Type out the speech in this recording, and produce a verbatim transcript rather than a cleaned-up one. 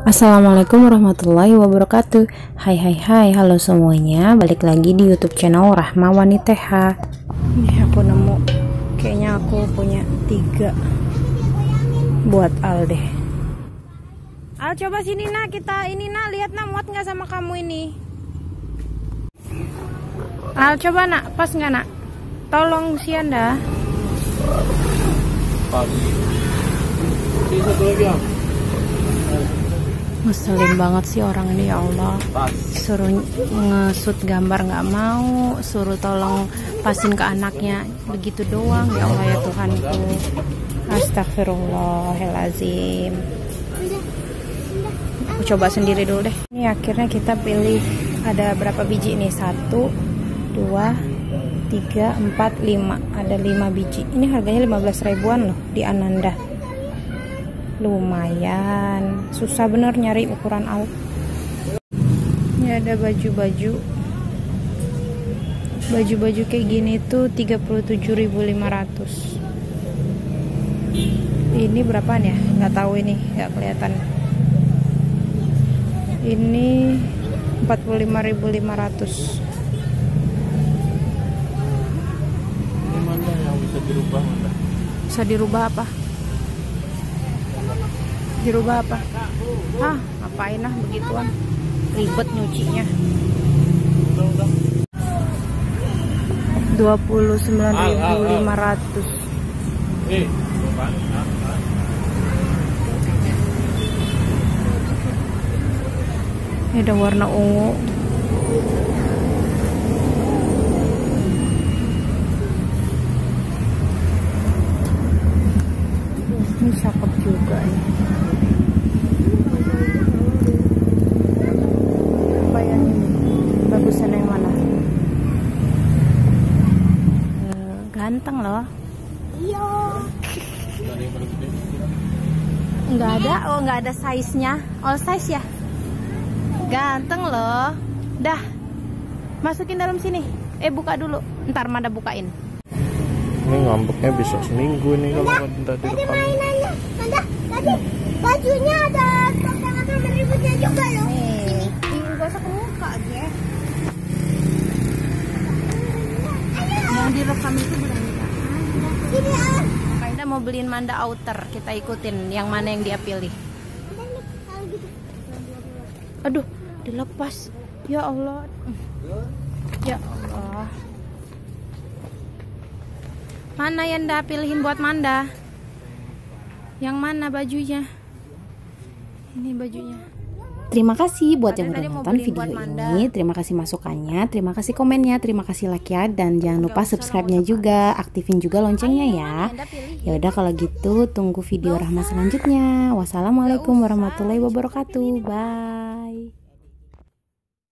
Assalamualaikum warahmatullahi wabarakatuh. Hai hai hai, halo semuanya. Balik lagi di YouTube channel Rahma Waniteha. Ini aku nemu, kayaknya aku punya tiga buat Al deh. Al, coba sini nak, kita ini nak, lihat nak, muat nggak sama kamu ini? Al, coba nak, pas nggak nak? Tolong Sianda. Ngeselin banget sih orang ini, ya Allah. Suruh ngesut gambar nggak mau, suruh tolong pasin ke anaknya begitu doang. Ya Allah ya Tuhanku, astagfirullahaladzim. Aku coba sendiri dulu deh. Ini akhirnya kita pilih ada berapa biji nih? Satu, dua, tiga, empat, lima. Ada lima biji. Ini harganya lima belas ribuan loh di Ananda. Lumayan. Susah bener nyari ukuran Al. Ini ada baju-baju. Baju-baju kayak gini tuh tiga puluh tujuh ribu lima ratus. Ini berapaan ya? Nggak tahu ini, nggak kelihatan. Ini empat puluh lima ribu lima ratus. Ini mana yang bisa dirubah, mana? Bisa dirubah apa? Dirubah apa? Hah, ngapain lah begituan? Ribet nyucinya. dua puluh sembilan ribu lima ratus. Eh, ini ada warna ungu. Ini cakep juga nih. Apa yang ini? Bagusan yang mana? Uh, ganteng loh. Iya. Nggak ada, oh nggak ada size-nya. All size ya? Ganteng loh. Dah, masukin dalam sini. Eh, buka dulu. Ntar Manda bukain. ini ngambeknya bisa seminggu nih kalau minta direkam. Mainannya, Manda, tadi bajunya ada potongan ributnya juga loh. Nih, ini gak usah ke muka aja. Yang direkam itu bulan Sini ah. Kita mau beliin Manda outer, kita ikutin yang mana yang dia pilih. Aduh, dilepas. Ya Allah. Ya Allah. Mana yang Anda pilihin buat Manda? Yang mana bajunya? Ini bajunya. Terima kasih buat yang udah nonton video ini. Terima kasih masukannya, terima kasih komennya, terima kasih like ya, dan jangan lupa subscribe-nya juga, aktifin juga loncengnya ya. Ya udah kalau gitu tunggu video Rahma selanjutnya. Wassalamualaikum warahmatullahi wabarakatuh. Bye.